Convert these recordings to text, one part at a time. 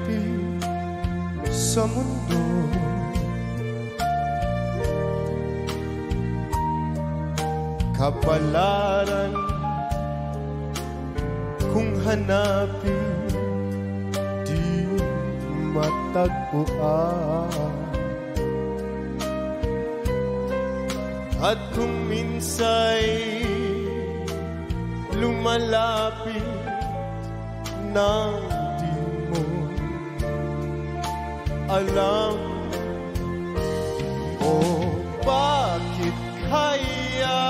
lumapit sa mundo. Kapalaran kung hanapin, di matagpuan. At kung minsa'y lumalapit nang di mo alam, o bakit kaya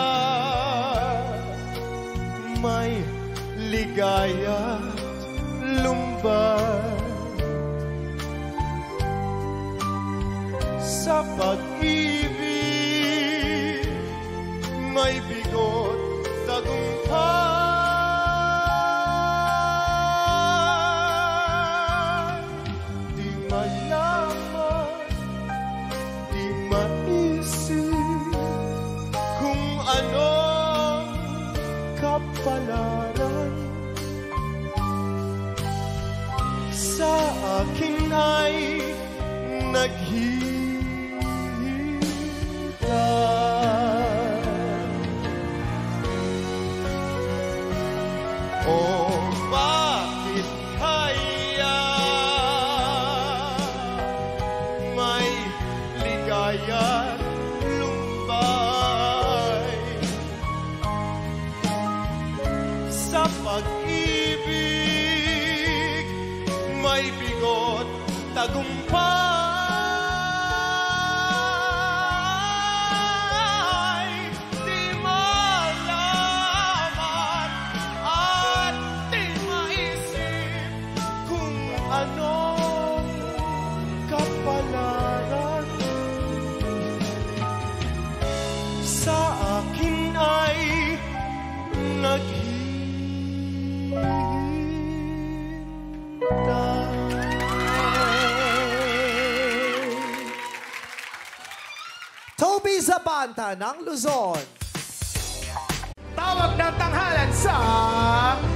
may ligaya lumbay sa pag-ibig, may bigot tagumpay. Di malaman, di maisip kung anong kapalaran sa akin ay naghihintay. O bakit kaya may ligaya lumbay sa pag-ibig, may bigot tagumpay. Di malaman at di maisip kung anong kapalaran sa akin ay Toby Zabanta ng Luzon. Tawag ng tanghalan sa